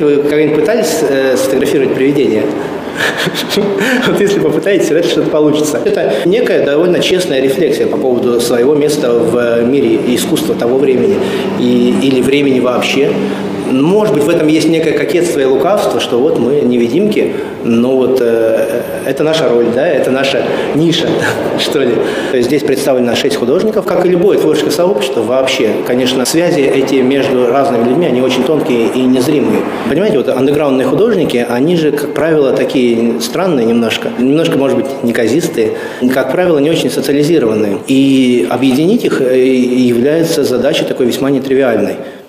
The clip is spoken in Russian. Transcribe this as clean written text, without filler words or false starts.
Вы когда-нибудь пытались сфотографировать привидение? Вот если попытаетесь, вряд ли что-то получится. Это некая довольно честная рефлексия по поводу своего места в мире искусства того времени или времени вообще. Может быть, в этом есть некое кокетство и лукавство, что вот мы невидимки, но вот это наша роль, да, это наша ниша, что ли. Здесь представлено 6 художников, как и любое творческое сообщество вообще. Конечно, связи эти между разными людьми, они очень тонкие и незримые. Понимаете, вот андеграундные художники, они же, как правило, такие странные немножко, может быть, неказистые, как правило, не очень социализированные. И объединить их является задачей такой весьма нетривиальной.